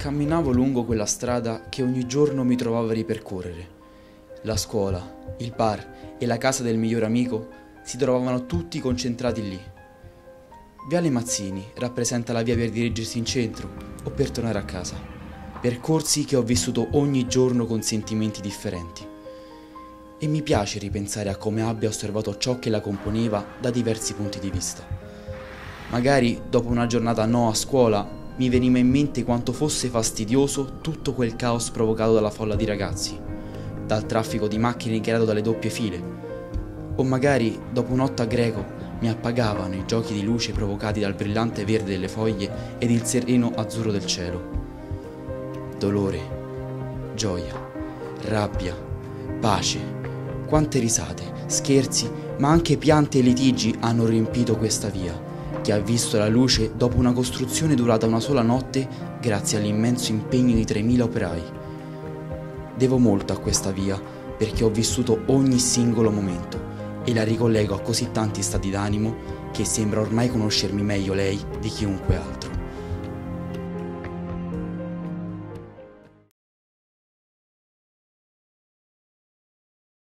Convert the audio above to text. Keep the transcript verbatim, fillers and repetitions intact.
Camminavo lungo quella strada che ogni giorno mi trovavo a ripercorrere. La scuola, il bar e la casa del miglior amico si trovavano tutti concentrati lì. Viale Mazzini rappresenta la via per dirigersi in centro o per tornare a casa. Percorsi che ho vissuto ogni giorno con sentimenti differenti. E mi piace ripensare a come abbia osservato ciò che la componeva da diversi punti di vista. Magari dopo una giornata no a scuola mi veniva in mente quanto fosse fastidioso tutto quel caos provocato dalla folla di ragazzi, dal traffico di macchine creato dalle doppie file, o magari dopo un'otto a greco mi appagavano i giochi di luce provocati dal brillante verde delle foglie ed il sereno azzurro del cielo. Dolore, gioia, rabbia, pace, quante risate, scherzi, ma anche pianti e litigi hanno riempito questa via, che ha visto la luce dopo una costruzione durata una sola notte grazie all'immenso impegno di tremila operai. Devo molto a questa via perché ho vissuto ogni singolo momento e la ricollego a così tanti stati d'animo che sembra ormai conoscermi meglio lei di chiunque altro.